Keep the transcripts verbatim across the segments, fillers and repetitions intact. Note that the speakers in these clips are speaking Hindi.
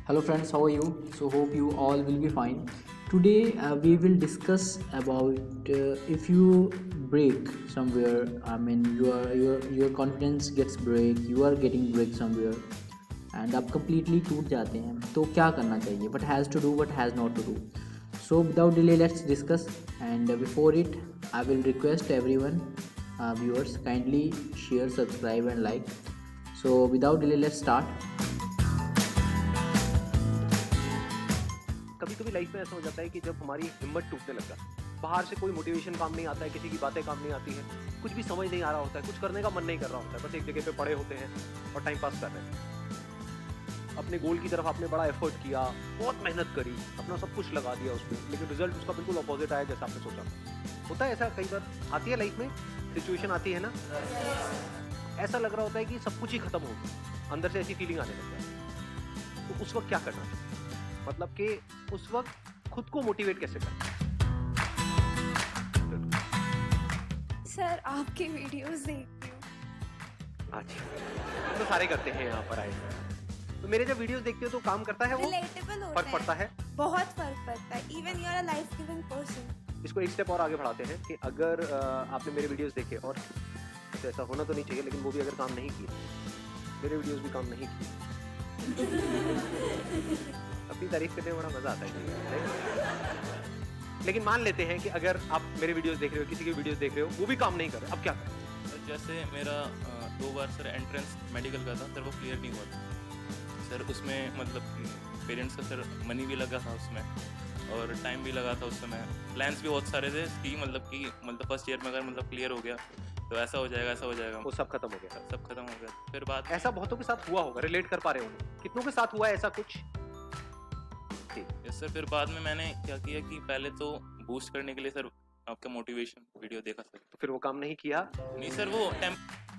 Hello friends, how are you? So hope you all will be fine. Today uh, we will discuss about uh, if you break somewhere. I mean, your your your confidence gets break. You are getting break somewhere, and आप completely टूट जाते हैं. तो क्या करना चाहिए? What has to do? What has not to do? So without delay, let's discuss. And uh, before it, I will request everyone, uh, viewers, kindly share, subscribe, and like. So without delay, let's start. कभी कभी लाइफ में ऐसा हो जाता है कि जब हमारी हिम्मत टूटने लग जाती है, बाहर से कोई मोटिवेशन काम नहीं आता है, किसी की बातें काम नहीं आती है, कुछ भी समझ नहीं आ रहा होता है, कुछ करने का मन नहीं कर रहा होता है, बस एक जगह पे पड़े होते हैं और टाइम पास कर रहे हैं। अपने गोल की तरफ आपने बड़ा एफर्ट किया, बहुत मेहनत करी, अपना सब कुछ लगा दिया उसमें, लेकिन रिजल्ट उसका बिल्कुल अपोजिट आया जैसा आपने सोचा। होता है ऐसा, कई बार आती है लाइफ में सिचुएशन आती है ना, ऐसा लग रहा होता है कि सब कुछ ही खत्म हो गया, अंदर से ऐसी फीलिंग आने लगता है। तो उस वक्त क्या करना चाहिए? मतलब कि उस वक्त खुद को मोटिवेट कैसे करना? सर आपके वीडियोस देखती हूँ। अच्छा, तो सारे करते हैं यहाँ पर आए। तो मेरे जब वीडियोस देखते हो तो काम करता है वो? रिलेटेबल होता फर्क है। पड़ता है? बहुत फर्क पड़ता है। Even you are a life giving person. इसको एक स्टेप और आगे बढ़ाते हैं कि अगर आपने मेरे वीडियोस देखे और तो ऐसा होना तो नहीं चाहिए, लेकिन वो भी अगर काम नहीं किए, मेरे वीडियोस भी काम नहीं किए, अपनी तारीफ करने में बड़ा मजा आता है। लेकिन मान लेते हैं कि अगर आप मेरे वीडियोस देख रहे हो, किसी के वीडियोस देख रहे हो, वो भी काम नहीं कर रहे, अब क्या करें? जैसे मेरा दो बार सर एंट्रेंस मेडिकल का था सर, वो क्लियर नहीं हुआ था सर। उसमें मतलब पेरेंट्स का सर मनी भी लगा था उसमें और टाइम भी लगा था उस समय। प्लान्स भी बहुत सारे थे कि मतलब कि मतलब फर्स्ट ईयर में अगर मतलब क्लियर हो गया तो ऐसा हो जाएगा, ऐसा हो जाएगा, वो सब खत्म हो गया। सब खत्म हो गया। फिर बात ऐसा बहुतों के साथ हुआ होगा, रिलेट कर पा रहे होंगे, कितनों के साथ हुआ है ऐसा कुछ? Yes sir. फिर बाद में मैंने क्या किया कि पहले तो बूस्ट करने के लिए सर आपका मोटिवेशन वीडियो देखा सर। तो फिर वो काम नहीं किया? नहीं सर, वो time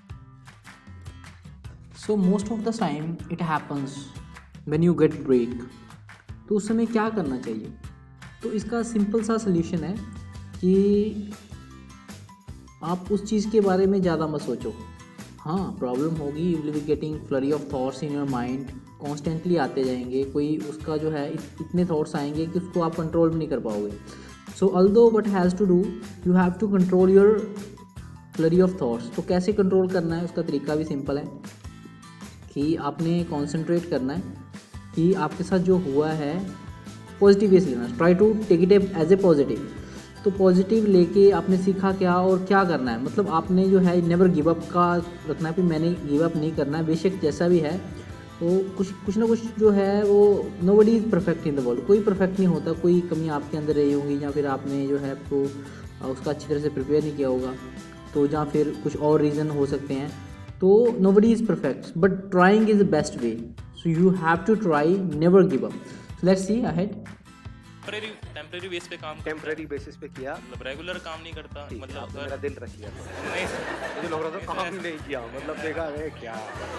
So most of the time it happens when you get break. तो उस समय क्या करना चाहिए? तो इसका सिंपल सा सल्यूशन है कि आप उस चीज़ के बारे में ज़्यादा मत सोचो। हाँ, प्रॉब्लम होगी, you will be getting flurry of thoughts in your mind, constantly आते जाएंगे, कोई उसका जो है इत, इतने थॉट्स आएंगे कि उसको आप कंट्रोल भी नहीं कर पाओगे। So although what has to do, you have to control your flurry of thoughts. तो कैसे कंट्रोल करना है, उसका तरीका भी सिंपल है कि आपने कॉन्सेंट्रेट करना है कि आपके साथ जो हुआ है पॉजिटिव वे से लेना, try to take it as a positive. तो पॉजिटिव लेके आपने सीखा क्या और क्या करना है, मतलब आपने जो है नेवर गिव अप का रखना है कि मैंने गिव अप नहीं करना है, बेशक जैसा भी है वो कुछ कुछ ना कुछ जो है वो nobody is perfect in the world, कोई परफेक्ट नहीं होता, कोई कमी आपके अंदर रही होगी या फिर आपने जो है तो उसका अच्छी तरह से प्रिपेयर नहीं किया होगा, तो या फिर कुछ और रीज़न हो सकते हैं। तो nobody is perfect, but trying is the best way. So you have to try, never give up. So let's see ahead. Temporary temporary base पे काम टेम्परेरी बेसिस पे किया, मतलब रेगुलर काम नहीं करता। मतलब मेरा दिल रख लिया, नहीं मुझे लग रहा था काम नहीं किया, मतलब देखा है क्या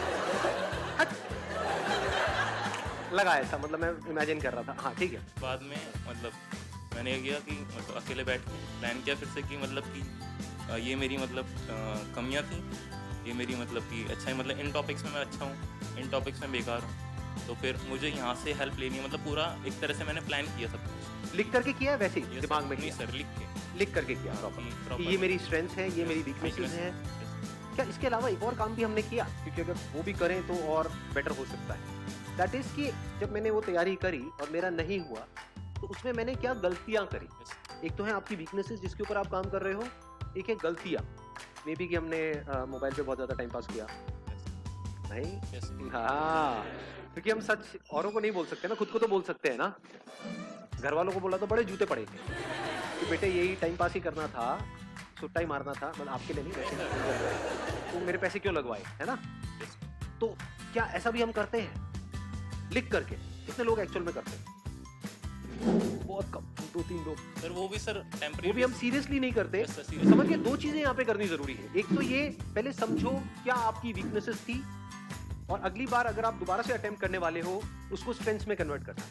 लगा ऐसा, मतलब मैं इमेजिन कर रहा था। हाँ ठीक है। बाद में मतलब मैंने ये किया कि मतलब अकेले बैठ के प्लान किया फिर से कि मतलब कि ये मेरी मतलब कमियां थी, ये मेरी मतलब कि अच्छा है, मतलब इन टॉपिक्स में मैं अच्छा हूँ, इन टॉपिक्स में बेकार हूँ, तो फिर मुझे यहाँ से हेल्प लेनी है। मतलब पूरा एक तरह से मैंने प्लान किया सब कुछ। लिख करके किया है वैसे ही दिमाग में? नहीं सर, लिख के लिख करके किया प्रॉपर, ये मेरी स्ट्रेंथ्स है, ये मेरी वीकनेसेस हैं। क्या इसके अलावा एक और काम भी हमने किया? क्योंकि अगर वो भी करें तो और बेटर हो सकता है। दैट इज कि जब मैंने वो तैयारी करी और मेरा नहीं हुआ तो उसमें मैंने क्या गलतियाँ करी। एक तो है आपकी वीकनेसेस जिसके ऊपर आप काम कर रहे हो, एक है गलतियाँ। मे बी कि हमने मोबाइल पे बहुत ज़्यादा टाइम पास किया नहीं। हाँ, क्योंकि हम सच औरों को नहीं बोल सकते ना, खुद को तो बोल सकते हैं ना। घर वालों को बोला तो बड़े जूते पड़े कि बेटे यही टाइम पास ही करना था, सुट्टा ही मारना था, मतलब आपके लिए नहीं वैसे, तो मेरे पैसे क्यों लगवाए, है ना? तो क्या ऐसा भी हम करते हैं लिख करके? कितने लोग एक्चुअल में करते हैं? बहुत कम, दो तीन लोग सर। वो भी सर टेम्परेरी, वो भी हम सीरियसली नहीं करते। yes, sir, समझ के दो चीजें यहाँ पे करनी जरूरी है। एक तो ये पहले समझो क्या आपकी वीकनेसेस थी, और अगली बार अगर आप दोबारा से अटेम्प्ट करने वाले हो उसको स्ट्रेंथ्स में कन्वर्ट करना।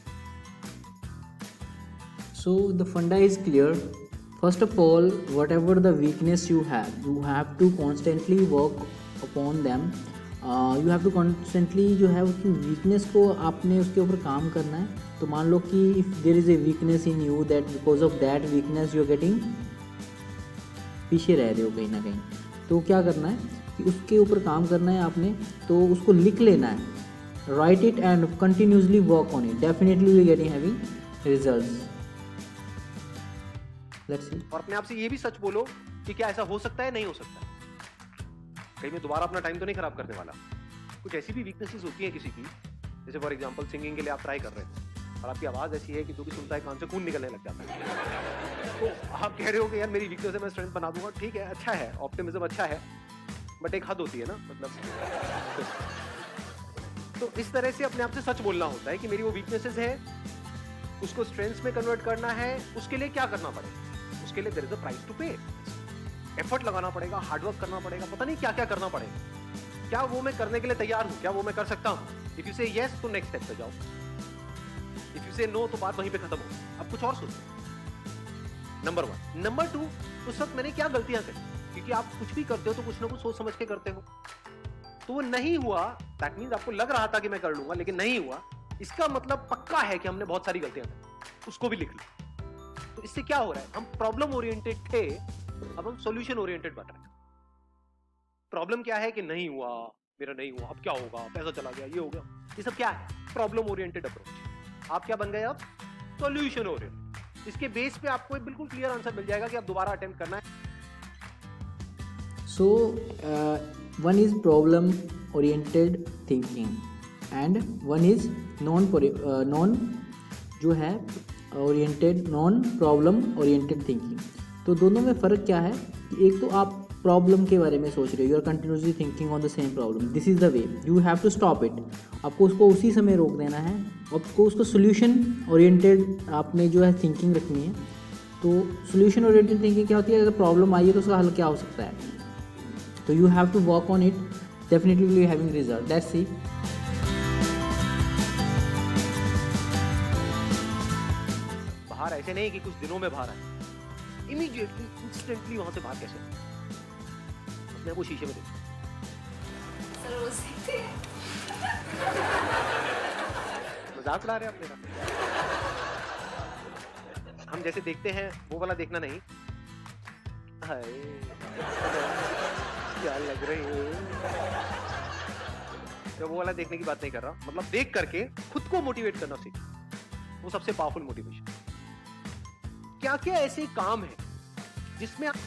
So the funda is clear. First of all, whatever the weakness you have, you have to constantly work upon them. You have to constantly जो है उसकी वीकनेस को आपने उसके ऊपर काम करना है। तो मान लो कि if there is a weakness in you that because of that weakness you are getting पीछे रह रहे हो कहीं ना कहीं, तो क्या करना है कि उसके ऊपर काम करना है आपने। तो उसको लिख लेना है, write it and continuously work on it, definitely we getting having results. Let's see. और अपने आप से ये भी सच बोलो कि क्या ऐसा हो सकता है, नहीं हो सकता। कहीं मैं दोबारा अपना टाइम तो नहीं खराब करने वाला। कुछ ऐसी भी वीकनेसेस होती हैं किसी की, जैसे फॉर एग्जांपल सिंगिंग के लिए आप ट्राई कर रहे हैं और आपकी आवाज़ ऐसी है कि जो भी सुनता है कान से खून निकलने लग जाता है। तो आप कह रहे हो कि यार मेरी वीकनेस है, मैं स्ट्रेंथ बना दूंगा। ठीक है, अच्छा है, ऑप्टिमिज्म अच्छा है, बट एक हद होती है ना, मतलब तो इस तरह से अपने आप से सच बोलना होता है कि मेरी वो वीकनेसेस है, उसको स्ट्रेंथ्स में कन्वर्ट करना है। उसके लिए क्या करना पड़ेगा? उसके लिए there is a price to pay. Effort लगाना पड़ेगा, हार्डवर्क करना पड़ेगा, पता नहीं क्या क्या करना पड़ेगा। क्या वो मैं करने के लिए तैयार हूं? क्या वो मैं कर सकता हूं? इफ यू से यस तो नेक्स्ट स्टेप पे जाओ, इफ यू से नो तो बात वहीं पे खत्म हो। अब कुछ और सोचो। Number one. नंबर टू, उस वक्त मैंने क्या गलतियां करी? क्योंकि आप कुछ भी करते हो तो कुछ ना कुछ सोच समझ के करते हो। तो वो नहीं हुआ, दैट मींस आपको लग रहा था कि मैं कर लूंगा लेकिन नहीं हुआ, इसका मतलब पक्का है कि हमने बहुत सारी गलतियां की। उसको भी लिख लो। तो इससे क्या हो रहा है? हम प्रॉब्लम ओरिएंटेड थे, अब हम सॉल्यूशन ओरिएंटेड बन रहे हैं। प्रॉब्लम क्या है कि नहीं हुआ, मेरा नहीं हुआ, अब क्या होगा, पैसा चला गया, ये हो गया, ये सब क्या है? Problem oriented approach. आप क्या बन गए अब? Solution oriented. इसके बेस पे आपको एक बिल्कुल क्लियर आंसर मिल जाएगा कि आप दोबारा अटेम्प्ट करना है। So one is problem oriented thinking and one is non non जो है oriented non problem oriented thinking. तो दोनों में फ़र्क क्या है कि एक तो आप प्रॉब्लम के बारे में सोच रहे हो, you are continuously thinking on the same problem, this is the way, you have to stop it. आपको उसको उसी समय रोक देना है, आपको उसको सोल्यूशन ओरिएंटेड आपने जो है थिंकिंग रखनी है। तो सोल्यूशन ओरिएंटेड थिंकिंग क्या होती है? अगर प्रॉब्लम आई है तो उसका हल क्या हो सकता है? तो you have to work on it, definitely will be having result. That's see. बाहर ऐसे नहीं कि कुछ दिनों में बाहर आए, इमीडिएटली इंस्टेंटली वहां से बाहर कैसे? अपने आप को शीशे में देखो। मजाक उड़ा रहे हैं आप मेरा? हम जैसे देखते हैं वो वाला देखना नहीं। हाय क्या लग रही है, तो वो वाला देखने की बात नहीं कर रहा। मतलब देख करके खुद को मोटिवेट करना सीख, वो सबसे पावरफुल मोटिवेशन। क्या क्या ऐसे काम है जिसमें आप...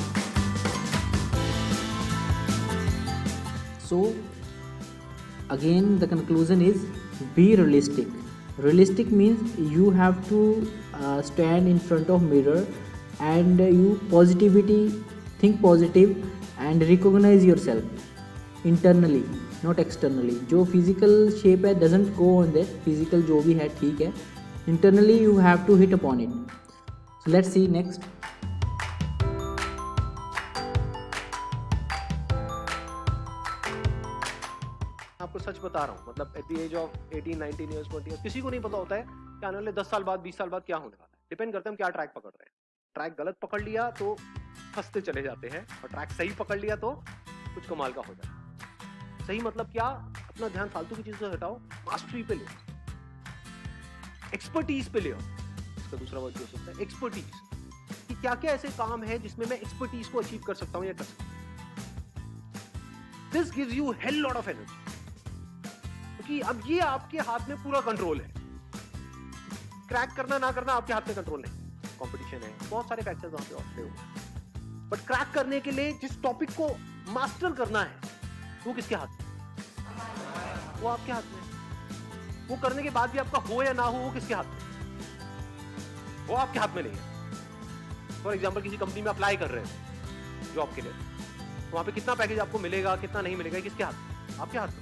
So again the conclusion is be realistic. Realistic means you have to uh, stand in front of mirror and uh, you positivity think positive and recognize yourself internally not externally. जो physical shape है doesn't go on that, physical जो भी है ठीक है, internally you have to hit upon it. So let's see next. आपको सच बता रहा हूँ, मतलब at the age of eighteen nineteen years twenty years किसी को नहीं पता होता है कि आने वाले दस साल बाद बीस साल बाद क्या होने वाला है। डिपेंड करता है हम क्या ट्रैक पकड़ रहे हैं। ट्रैक गलत पकड़ लिया तो फंसते चले जाते हैं, और ट्रैक सही पकड़ लिया तो कुछ कमाल का हो जाता है। सही मतलब क्या? अपना ध्यान फालतू की चीजों से हटाओ, मास्टरी पे ले, एक्सपर्टीज पे ले आओ। इसका दूसरा वर्ड हो सकता है एक्सपर्टीज, कि क्या क्या ऐसे काम है जिसमें मैं एक्सपर्टीज को अचीव कर सकता हूँ या कर सकता हूँ। This gives you hell lot of energy, क्योंकि अब ये आपके हाथ में पूरा कंट्रोल है। क्रैक करना ना करना आपके हाथ में कंट्रोल नहीं। कंपटीशन है, बहुत सारे फैक्टर्स वहां पे होते हो, बट क्रैक करने के लिए जिस टॉपिक को मास्टर करना है वो किसके हाथ में? वो आपके हाथ में। वो करने के बाद भी आपका हो या ना हो वो किसके हाथ में? वो आपके हाथ में नहीं है। फॉर एग्जाम्पल किसी कंपनी में अप्लाई कर रहे हैं जॉब के लिए, तो वहां पे कितना पैकेज आपको मिलेगा कितना नहीं मिलेगा किसके हाथ में? आपके हाथ में।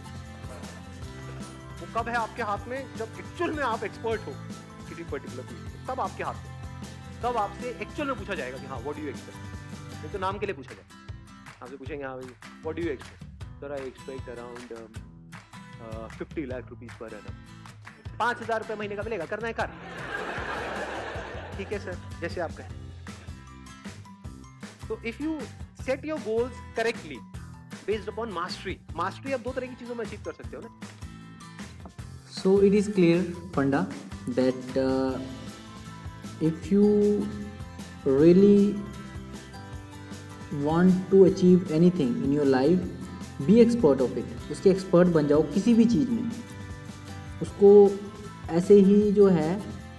वो कब है आपके हाथ में? जब एक्चुअल में आप एक्सपर्ट हो किसी पर्टिकुलर फील्ड में, तब आपके हाथ में। तब आपसे एक्चुअल में पूछा जाएगा कि हाँ व्हाट डू यू एक्सपेक्ट। नहीं तो नाम के लिए पूछा जाएगा। आपसे पूछेंगे हाँ भाई what do you expect? Sir I expect around fifty lakh rupees per annum. पांच हजार रुपये महीने का मिलेगा, करना है कर। ठीक है सर, जैसे आप कहें। तो if you set your goals correctly, based upon mastery. Mastery आप दो तरह की चीजों में अचीव कर सकते हो ना. So it is clear, Panda, that uh, if you really want to achieve anything in your life, be expert of it. उसके एक्सपर्ट बन जाओ किसी भी चीज़ में. उसको ऐसे ही जो है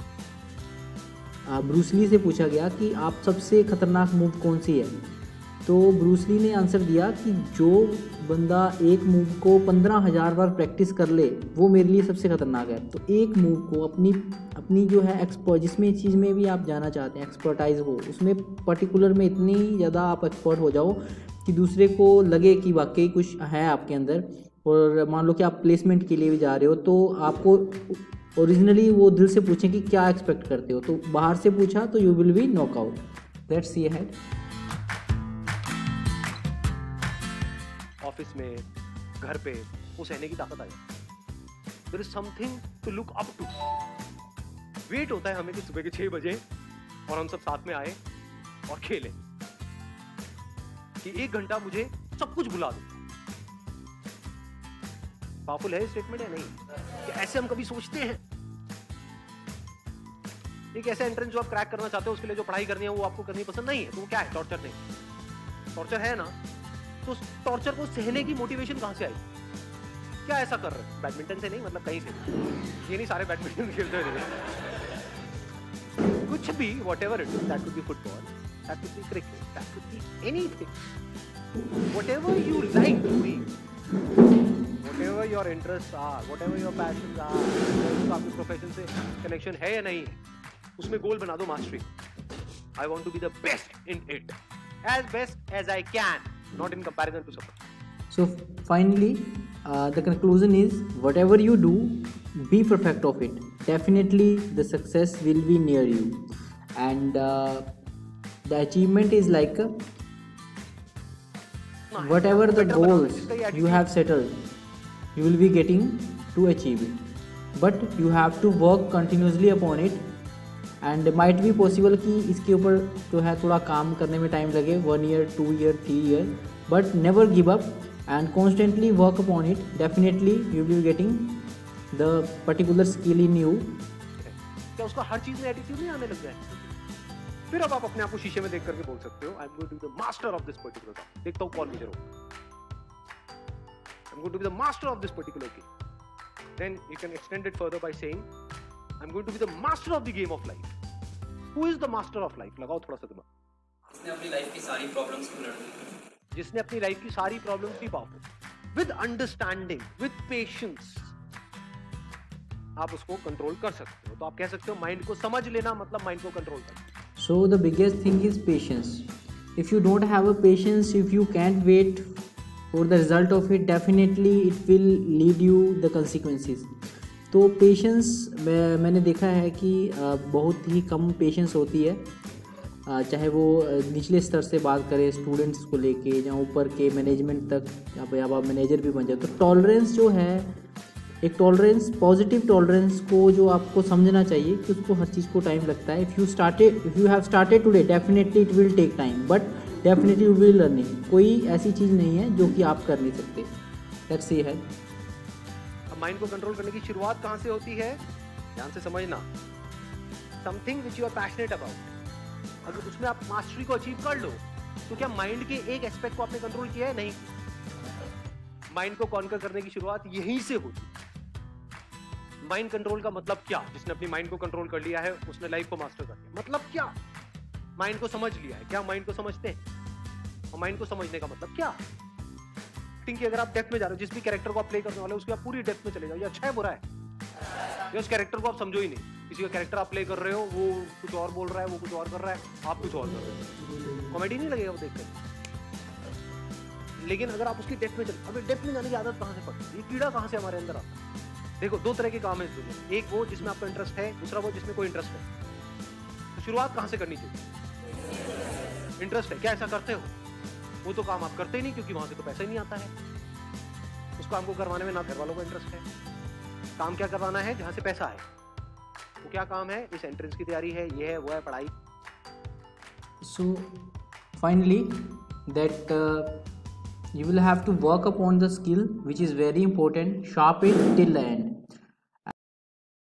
ब्रूसली से पूछा गया कि आप सबसे खतरनाक मूव कौन सी है, तो ब्रूसली ने आंसर दिया कि जो बंदा एक मूव को पंद्रह हज़ार बार प्रैक्टिस कर ले वो मेरे लिए सबसे खतरनाक है. तो एक मूव को अपनी अपनी जो है एक्सपर्ट, जिसमें चीज़ में भी आप जाना चाहते हैं एक्सपर्टाइज हो, उसमें पर्टिकुलर में इतनी ज़्यादा आप एक्सपर्ट हो जाओ कि दूसरे को लगे कि वाकई कुछ है आपके अंदर. और मान लो कि आप प्लेसमेंट के लिए भी जा रहे हो, तो आपको ओरिजिनली वो दिल से पूछें कि क्या एक्सपेक्ट करते हो, तो बाहर से पूछा तो you will be knockout. Let's see ahead. Office में, घर पे वो सहने की ताकत आ जाती है. There is something to look up to. Wait होता है हमें कि सुबह के छह बजे और हम सब साथ में आए और खेलें, कि एक घंटा मुझे सब कुछ भुला दो. पावरफुल है स्टेटमेंट या नहीं? कि ऐसे हम कभी सोचते हैं. एक ऐसा एंट्रेंस जो आप क्रैक करना चाहते हो, उसके लिए जो पढ़ाई करनी है वो आपको करनी पसंद नहीं है, तो वो क्या है? टॉर्चर नहीं. टॉर्चर है ना, तो उस टॉर्चर को सहने की मोटिवेशन कहां से आई? क्या ऐसा कर रहे हैं? बैडमिंटन से नहीं, मतलब कहीं से नहीं. ये नहीं सारे बैडमिंटन खेलते हैं, कुछ भी, whatever it is, that could be football, that could be cricket, that could be anything, whatever you like doing, whatever your interests are, whatever your passions are, उसका आपके प्रोफेशन से कनेक्शन है या नहीं है, उसमें गोल बना दो mastery. I want to be the best in it, as best as I can, not in comparison to someone. So finally, uh, the conclusion is whatever you do, be perfect of it. Definitely the success will be near you, and uh, the achievement is like uh, whatever the goals you have settled, you will be getting to achieve it, but you have to work continuously upon it. And might भी पॉसिबल कि इसके ऊपर जो है थोड़ा काम करने में टाइम लगे, one year, two year, three year, but never give up and constantly work upon it. Definitely you will be getting the particular skill in you. क्या उसका हर चीज में एटीट्यूड नहीं आने लग जाए? फिर अब आप अपने आप को शीशे में देख करके बोल सकते हो, I am going to be the master of this particular topic. देखता हूं कौन मुझे रोक. I am going to be the master of this particular game. Then you can extend it further by saying I'm going to be the master of the game of life. Who is the master of life? लगाओ थोड़ा सा दिमाग. जिसने अपनी लाइफ की सारी प्रॉब्लम्स को लड़ ली. जिसने अपनी लाइफ की सारी प्रॉब्लम्स भी powerful, with understanding, with patience, आप उसको कंट्रोल कर सकते हो. तो आप कह सकते हो माइंड को समझ लेना मतलब माइंड को कंट्रोल करना. So the biggest thing is patience. If you don't have a patience, if you can't wait for the result of it, definitely it will lead you the consequences. तो पेशेंस मैं मैंने देखा है कि बहुत ही कम पेशेंस होती है, चाहे वो निचले स्तर से बात करें स्टूडेंट्स को लेके या ऊपर के मैनेजमेंट तक, या फिर आप मैनेजर भी बन जाए. तो टॉलरेंस जो है, एक टॉलरेंस, पॉजिटिव टॉलरेंस को जो आपको समझना चाहिए कि उसको हर चीज़ को टाइम लगता है. If you started if you have started today, definitely it will take time, but definitely you will learning. कोई ऐसी चीज़ नहीं है जो कि आप कर नहीं सकते. लेट्स सी है. माइंड को कंट्रोल करने की शुरुआत कहां से होती है? ध्यान से समझना. Something which you are passionate about, अगर उसमें आप मास्टरी को अचीव कर लो, तो क्या माइंड के एक एस्पेक्ट को आपने कंट्रोल किया है? नहीं. माइंड को कॉन्कर करने की शुरुआत यहीं से होती है. माइंड कंट्रोल का मतलब क्या? जिसने अपनी माइंड को कंट्रोल कर लिया है उसने लाइफ को मास्टर कर लिया. मतलब क्या? माइंड को समझ लिया है. क्या माइंड को समझते हैं? और माइंड को समझने का मतलब क्या? कि अगर आप डेप्थ में जा रहे हो, जिस भी कैरेक्टर को आप प्ले करने वाले हो उसकी आप पूरी डेप्थ में चले जाओ. ये अच्छा है बुरा है? या उस कैरेक्टर को आप समझो ही नहीं. किसी का कैरेक्टर आप प्ले कर रहे हो, वो कुछ और बोल रहा है, वो कुछ और कर रहा है, आप कुछ और कर रहे हो. कॉमेडी नहीं लगेगा वो देखकर. लेकिन अगर आप उसकी डेप्थ में चले, अभी डेप्थ में जाने की आदत कहां से पड़ती? ये कीड़ा कहां से हमारे अंदर आता है? देखो, दो तरह के काम है इस दुनिया में. एक वो जिसमें आपका इंटरेस्ट है, दूसरा वो जिसमें कोई इंटरेस्ट है. तो शुरुआत कहां से करनी चाहिए? इंटरेस्ट है. क्या ऐसा करते हो? वो तो काम आप करते ही नहीं, क्योंकि वहां से तो पैसा ही नहीं आता है. उस काम को करवाने में ना घर वालों को इंटरेस्ट है. काम क्या करवाना है? जहां से पैसा है. वो क्या काम है? इस एंट्रेंस की तैयारी है, ये है, वो है, पढ़ाई. So finally, that uh, You will have to work upon the skill which is very important, sharp it till the end.